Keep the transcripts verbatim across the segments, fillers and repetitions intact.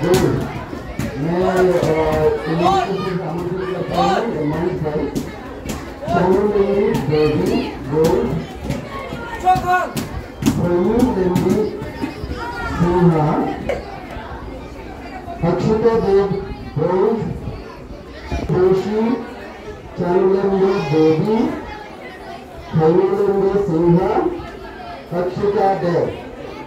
Gold. मैं English आमंत्रित करता हूँ मनीष भाई। Sonu Devi gold, Praveen Devi Sinha, Akshata Dev bronze, Joshi Chandrendra Devi, Dharmendra Sinha, Akshata Dev.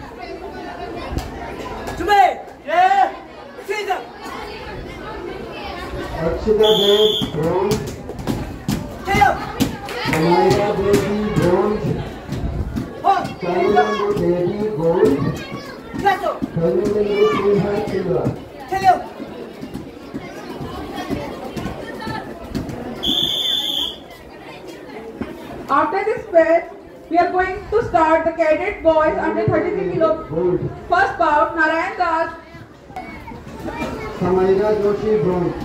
Akshata Dev bronze, Samaya Devi bronze, Chandrendra Devi gold, Dharmendra Sinha silver. After this match, we are going to start the cadet boys under thirty-three kilo. First bout, Narayan Das. Samayra Joshi bronze.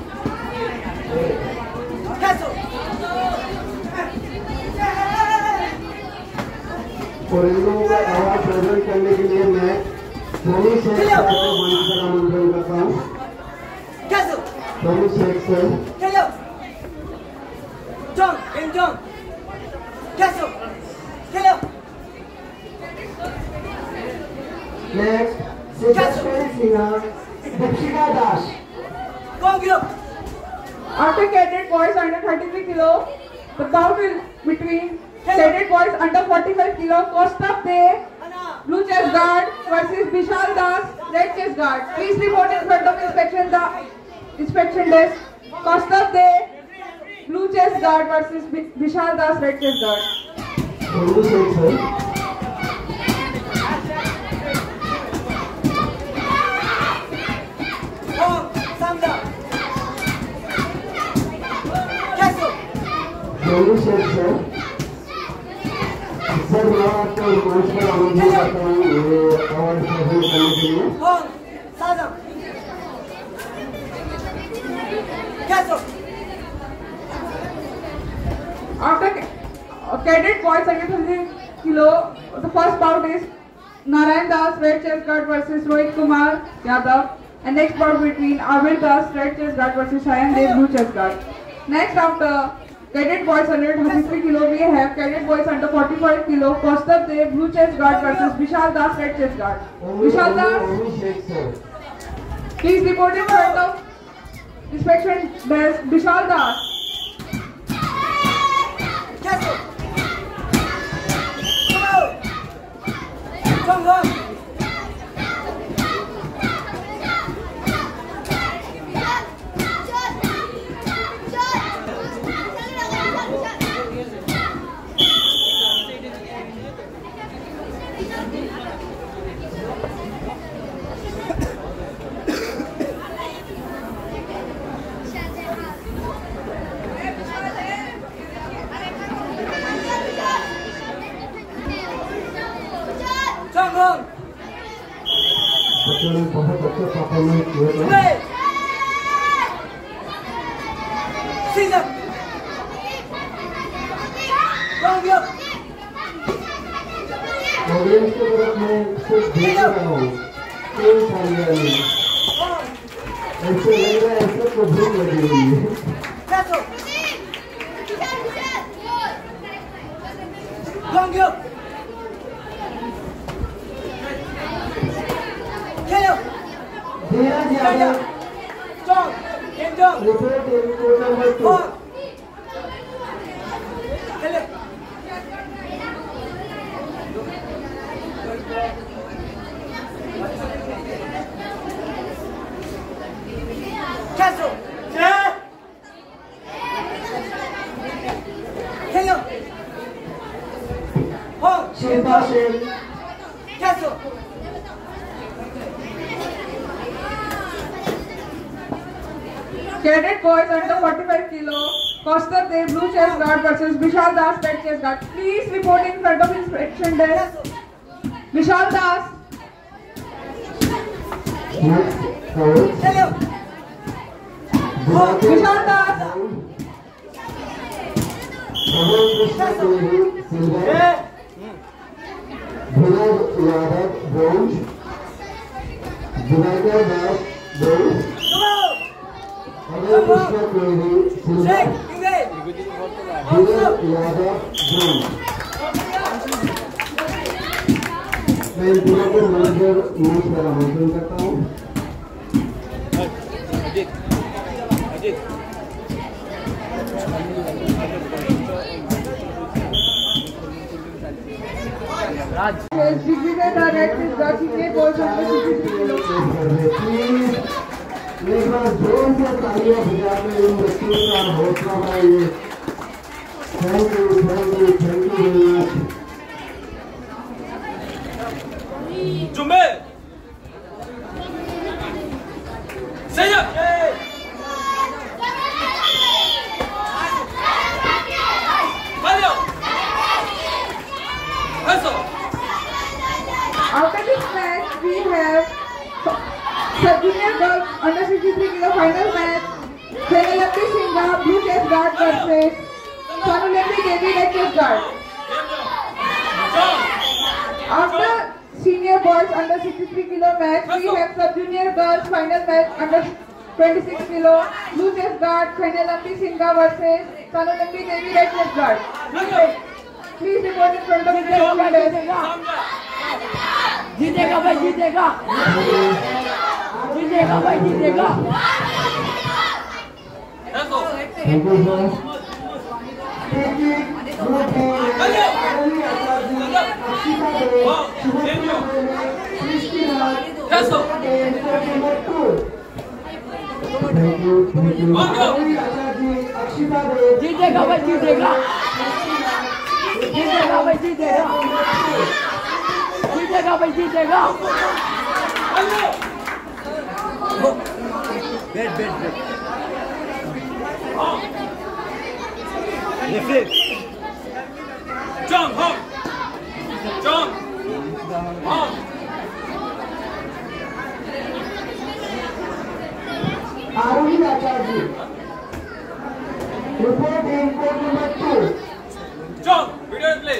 और इन लोगों का आवाज present करने के लिए मैं सोनी शेख सर को मंच पर आमंत्रण करता हूँ। Soni Sheikh sir. John, Ben John. Castle. Hello. Next, Sejashwari Sinha, Dakshika Das. Go, After cadet boys under thirty-three kilo, the bout will between cadet boys under forty-five kilo, Kostap De, blue chest guard versus Vishal Das, red chest guard. Please report in front of inspection the inspection desk. Kostap De, blue chest guard versus Vishal Das, red chest guard. Sonu Sheikh sir. Sonu Sheikh sir. Sir मैं आपको मंच पर आमंत्रित करता हूँ ये award present करने के लिए। After cadet boys under thirty kilo, the first bout is Narayan Das, red chest guard versus Rohit Kumar Yadav, and next bout between Arvind Das, red chest guard versus Shayan Dev, blue chest guard. Next, after cadet boys under thirty-three kilo, we have cadet boys under forty-five kilo, Kostap Dev, blue chest guard versus Vishal Das, red chest guard. Vishal Das, please report in front of inspection desk. Vishal Das. Come on. बच्चों ने बहुत अच्छा performance किया है। Audience के तरफ में सिर्फ देख रहा हूँ कोई फायदा नहीं। ऐसे लग रहा है ऐसे को भूख लगी हुई है। Dheeraj Yadav, report report number two. Shilpa Sen. Cadet boys under forty-five kilo, Kostap Dev, blue chest guard versus Vishal Das, red chest guard. Please report in front of inspection desk. Vishal Das. Vishal Das. Vinod Yadav, bronze. Vinod Das, boys. Ajay Krishna Kohli, silver. Shake, engage. Viral Yadav, bronze. मैं इन तीनों को manager use कर आमंत्रण करता हूँ। Ajit, Ajit. Raj. Yes, Digvijay Nayak is Gachi K goals under sixty-three kilos. एक बार जोर से तालियां बजा के इन बच्चों का हौसला बढ़ाइए। Thank you, thank you, thank you very much. जुम्बे सही है। After this match, we have sub-junior girls under sixty-three kilo final match. Snehalambi Singha, blue chest guard versus Sanulambi Devi, red chest guard. After senior boys under sixty-three kilo match, we have sub-junior girls final match under twenty-six kilo. Blue chest guard Snehalambi Singha versus Sanulambi Devi, red chest guard. Please report in front of the judges. जीतेगा भाई जीतेगा जीतेगा भाई जीतेगा thank you sir. Thank you group है Ali Acharya Akshita Dev Shubham Christina number two. Thank you, thank you Ali Acharya Akshita Dev जीतेगा भाई जीतेगा जीतेगा भाई जीतेगा जीतेगा भाई जीतेगा बैठ बैठ बैठ Reflex. Jump, hop. Jump. Hop. Arohi Acharya report in court number two. Jump. Video play.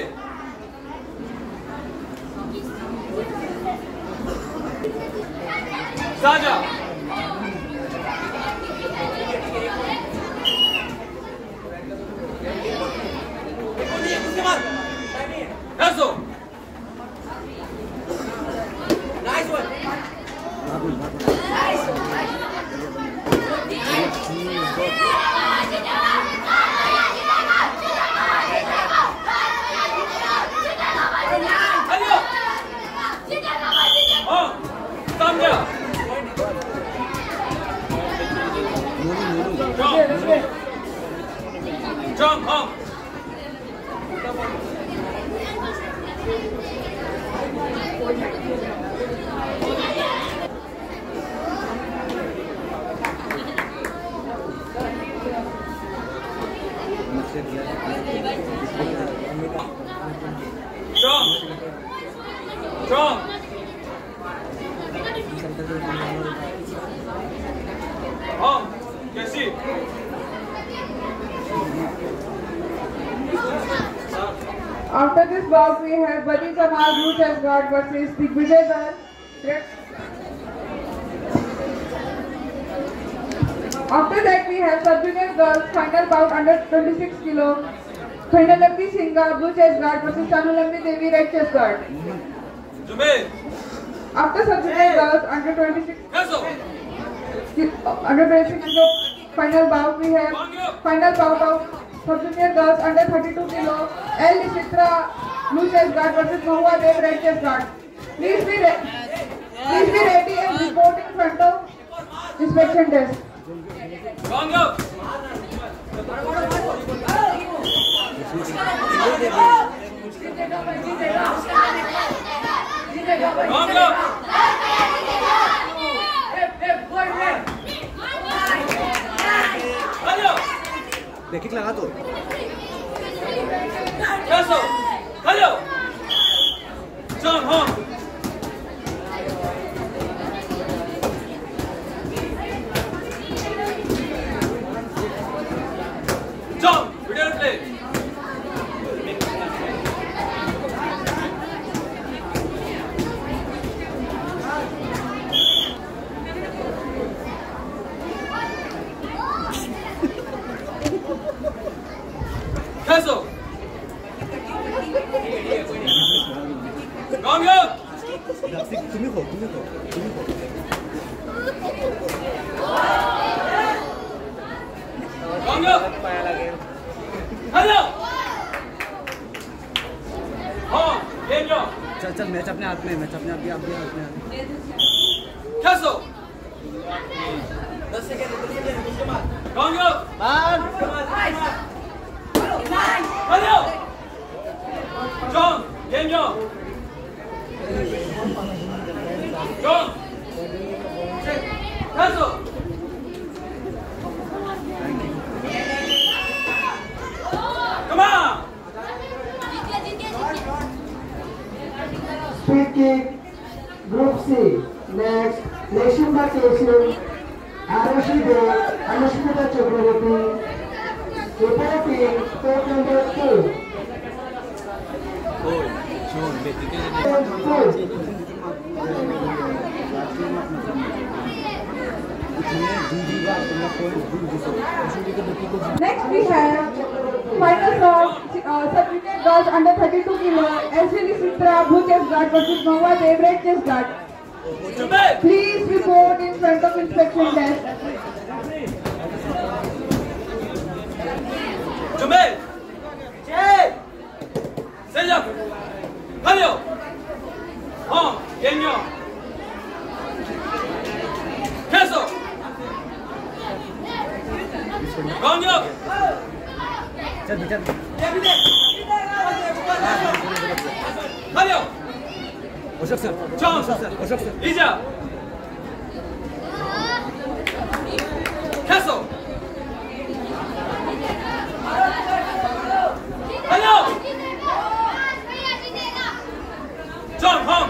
Saja. Eso. Nice one nice Hello. Oh. Saja. Jump. Jump, hop. Jump. Jump. Hop. Jesse. After this bout, we have Badi Kamal, blue chest guard versus Digvijay Dar. After that, we have sub-junior girls final bout under twenty-six kilo. Snehalambi Singha, blue chest guard versus Sanulambi Devi, red chest guard. Jume. After sub-junior girls under twenty-six Eso. under twenty-six kilo final bout, we have final bout of sub-junior girls under thirty-two kilo. L. Chitra, blue chest guard versus Mahua Dev, red chest guard. Please be ready. Please be ready and report in front of inspection desk. Long up. Long up. Hello. Kick लगा तो Eso. Hello. Jump, hop. Jump. Video play. Cancel. Gong up. तुम्ही खो तुम्ही खो तुम्ही खो Gong up. Hello. Hold. Game on. चल चल मैच अपने हाथ में मैच अपने आप भी अपने हाथ में Cancel. Gong up. Hello. John. Game on. John. Cancel. Come on. Speed kick, Group C. Next, Leshimba Keshav, Arashi Dev, Anushmita Chakravarti. Reporting, court number two. Next we have finals of uh, certificate girls under thirty-two kilo. Ashwini Sitra, blue chest guard versus Mahua Dev, red chest guard. Please report in front of inspection desk. Jamil. Stand up. Hello. On. Game on. Cancel. Gong up. चल बेटा Hello. Ashok sir John. Ashok sir Ashok sir Ija. Cancel. Hello. John, home.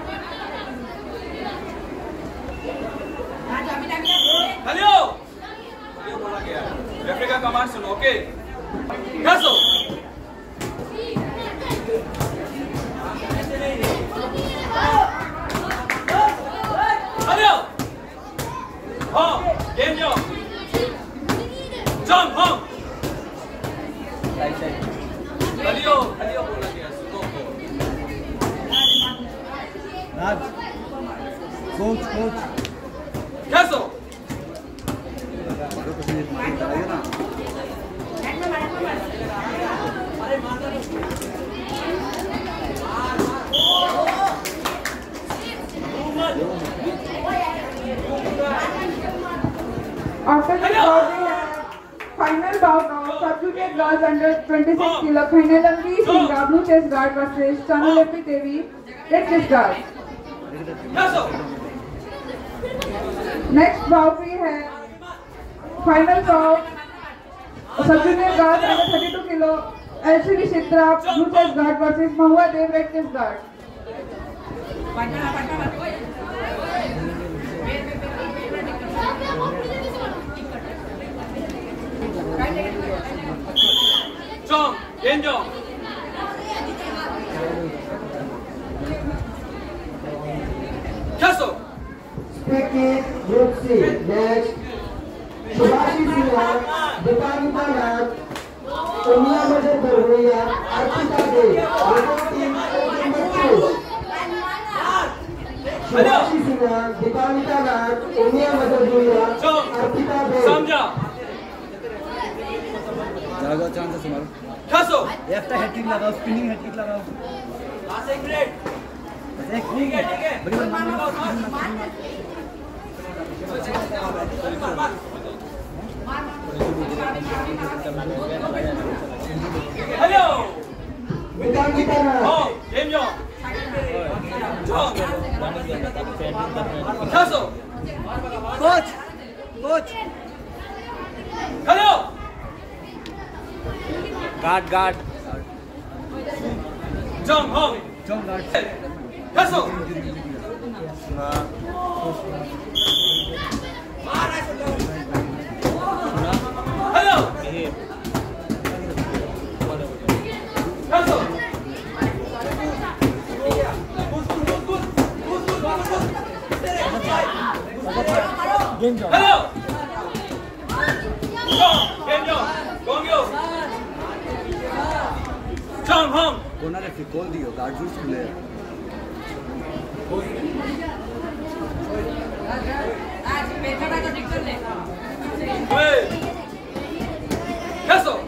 Hello. Referee का command सुनो, okay? कैसो? Hello? हाँ, game जो? John, हाँ. Hello, hello बोला क्या? सुनो को. राज कोच कोच कैसो? After this bout, we have final bout of subjugated girls under twenty-six kilo. Khainalambi Singha, blue chest guard versus Chanuleppi Devi, red chest guard. कैसो? Next bout we have final bout subjugated girls under thirty-two kilo. Ashwini Sitra, blue chest guard versus Mahua Dev, red chest guard. John, game John. Cancel. Speed kick, Group C. Next, Subhashi Sinha, Deepamita Nath, Sonia Major Barhoya, Arpita Dev. Reporting, court number two. Subhashi Sinha, Deepamita Nath, Sonia Major Barhoya, John, Arpita Dev. समझा. जाओ chance है तुम्हारा Cancel. Left head kick लगाओ spinning head kick लगाओ last एक minute. एक ठीक है, ठीक है. बड़ी बड़ी मार हेलो. Deepamita Nath. हाँ, game John. John. Cancel. Coach coach hello. Guard guard John, home. John guard Cancel. Hello. Cancel. Game John hello. John, game John. Gong yo. Jump home. कोना रे कॉल दियो गार्ड रूल्स खुले Wait. Castle.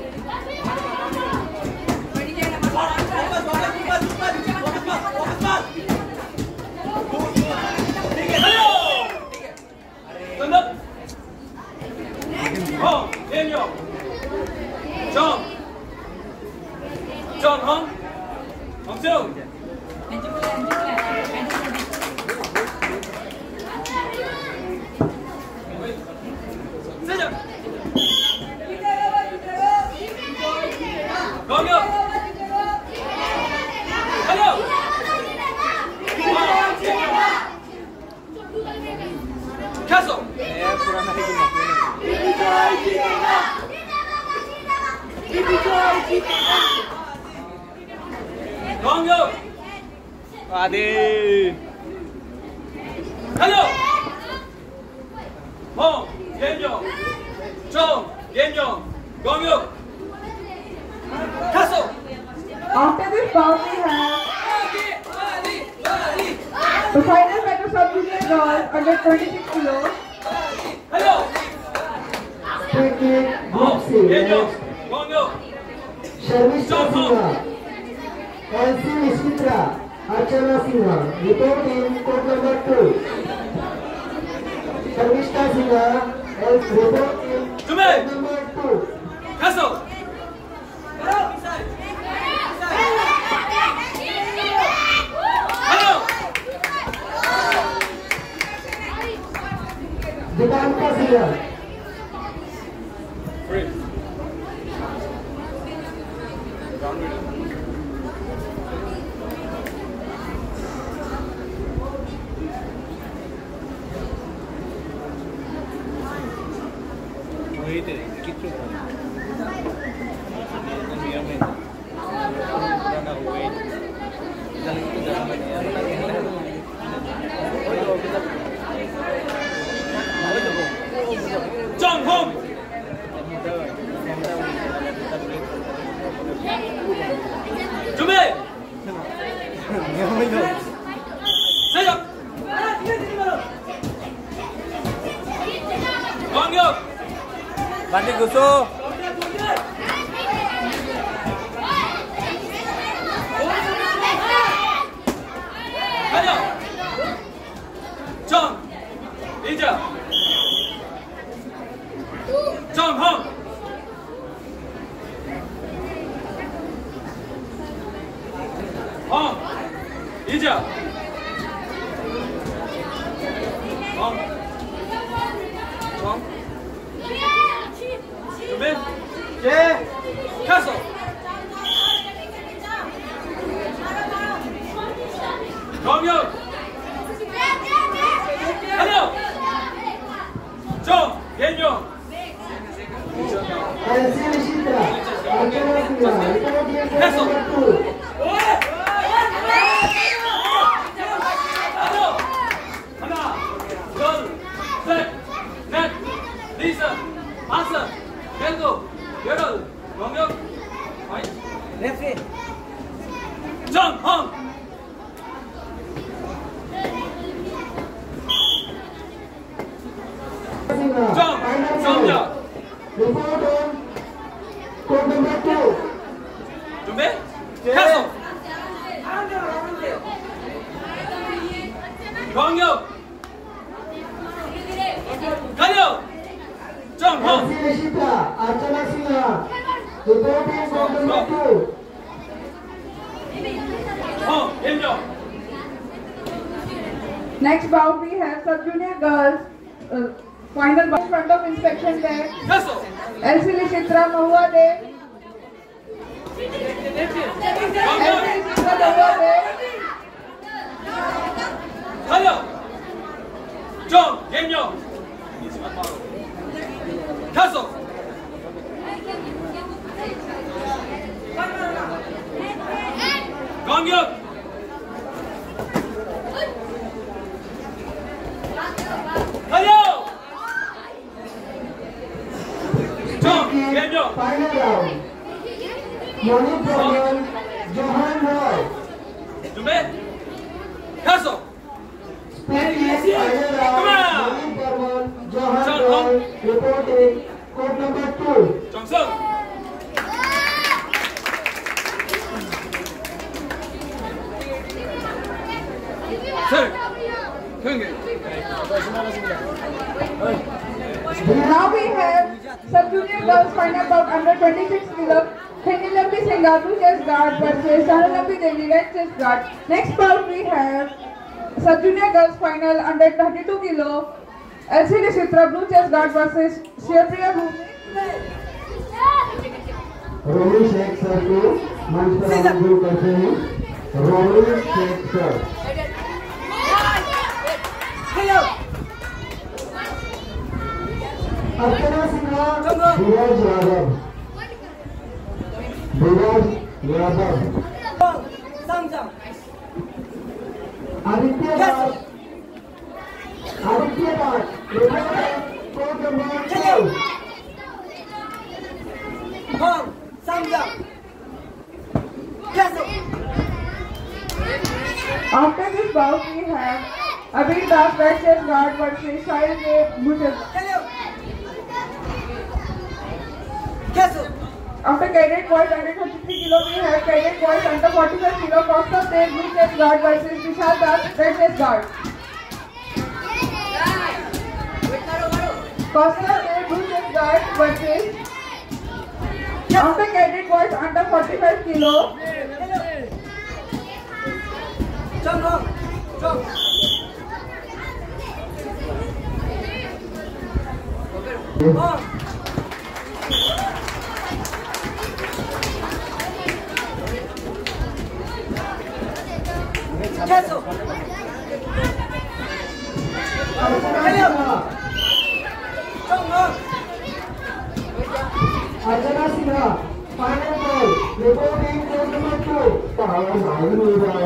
Hello. Stand up. Home. In your. Jump. Jump home. Home two. Sit down. Go, go. Hello. Castle. ए पुराना है कि Go, go. आदि Hello. Home. Game on. Jump. Game on. Go, go. Castle. After this bout we have the final battle sub junior girls under twenty-six kilos. Hello. Cricket Group C. Game on. Next, Go, go. Sharmishta Sinha, L C Mishra, Archana Sinha. Report in court number two. Sharmishta Sinha, L C report in Jumbe. court number two. Castle. Hello. Dipanka Sinha. Free. वही तेरे कितने नियम है पुराना हो गई चल तो जगह में नहीं Jump home. Jumbe. Sit up. Go, go. बांधी घुसो Hello. Jump. Ninja. Jump home. Home. Ninja. Home. Jump. Jump in. Yeah. Castle. Go, go. Hello. Jump. Game on. L C Mishra, Archana Sinha. Report in court number two. Hello. Hana. Girl. Set. Net. Listen. Answer. Tango. Girl. Go, go. Right. Referee Jump home. Sinha. Jump. Final Jump round. down. Report on court number two. 준비. Castle. 공격. 달려. Jump L home. C Mishra, Archana Sinha. Report in court number two. Home. 인정. Next bout we have sub junior girls uh, final bout in front of inspection deck. Castle. L C Chitra Mahua De. L C Chitra Mahua De. 달려. Jump. 인정. Castle. 공격. 달려. Jump. 인정. Final round. Morning Brahman Johan Roy. 준비. 가서. Spanish final round. Naveen Burman, Johan Roy reporting court number two. 정승. 셋. 경기. Now we have sub-junior girls final bout under twenty-six kilo. Thengilambi Singha blue chest guard versus Sahalambi Devi red chest guard. Next bout we have sub-junior girls final under thirty-two kilo. L C Nishitra blue chest guard versus Shivapriya Bhumi. Romi Sheikh sir को मंच पर आमंत्रित करते हैं। Romi Sheikh sir. Archana Sinha, Dheeraj Yadav. Dheeraj Yadav. Aditya Das. Aditya Das. Court number twelve. After this bout we have Abhi Das red chest guard versus Sahil Dev blue chest. After cadet boys under thirty-three kilo we have cadet boys under forty-five kilo. Costa Dev blue chest guard versus Vishal Das red chest guard. Costa Dev blue chest guard versus after cadet boys under forty-five kilo. Jump on, jump. On. Cancel. Jump on. Archana Sinha final ball reporting court number two. Power मालूम हो जाए।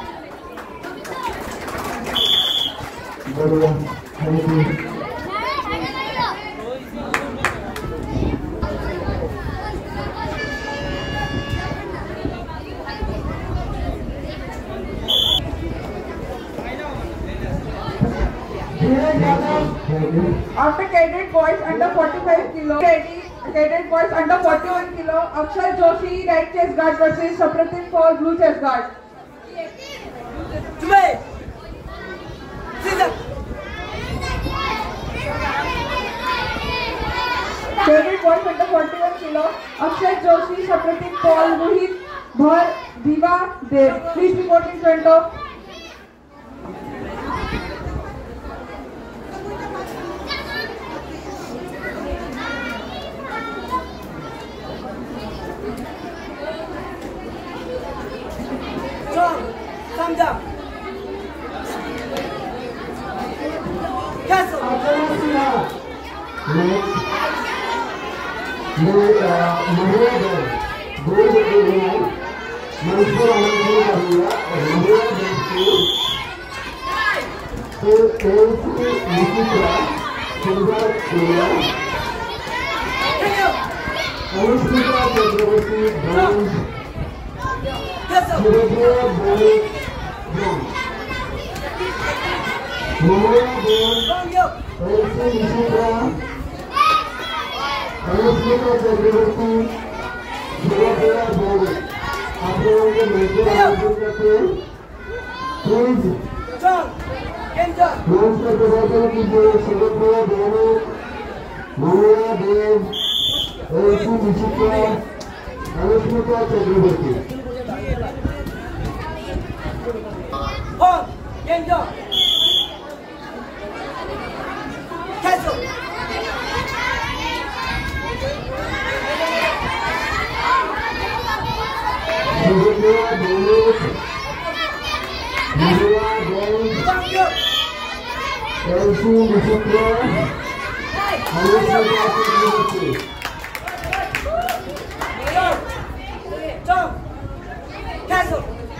बढ़िया, thank you. Dheeraj Yadav. After cadet boys under forty-five kilo, cadet boys under forty-one kilo, Akshay Joshi right chest guard versus Sapratim Paul blue chest guard. Jump. Sit. Cadet boys under forty-one kilo, Akshay Joshi, Sapratim Paul, Rohit Bhar, Diva Dev. Please report in front of. Strong. Thumb down. Cancel. Archana Sinha next ये महोदय दो जगह हैं मंच पर आमंत्रित करूंगा महोदय को तो LC Nikita Sundar Priya Anushka Chakraborty brown Cancel. Shivapriya बोले महोदय Strong yoke. LC Nikita Anushka Chakraborty Shivapriya बोले आप लोगों को मिलकर आयोजन करते हैं प्लीज Strong. Hands up. मंच पर प्रदर्शन कीजिए शिवप्रिया बोले महोदय Dev LC Nikita Anushka Chakraborty Hold. Hands up. Cancel. Shivapriya बोले महोदय Dev Strong yoke. LC Nikita Anushka Chakraborty Jump. Cancel.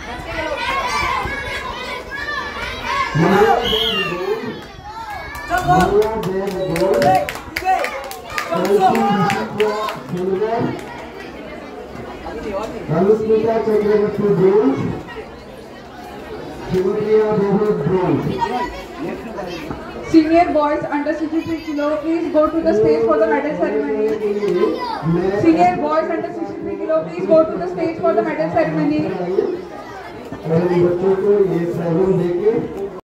महोदय देव Jump on. महोदय Dev Hey, hey. Jump, LC jump. Nikita Sundar Anushmita Chakraborty bronze, Shivapriya बोहर bronze. Senior boys under sixty-three kilo, please go to the stage for the medal ceremony. Senior boys under sixty-three kilo, please go to the stage for the medal ceremony. और बच्चों को ये साबुन देके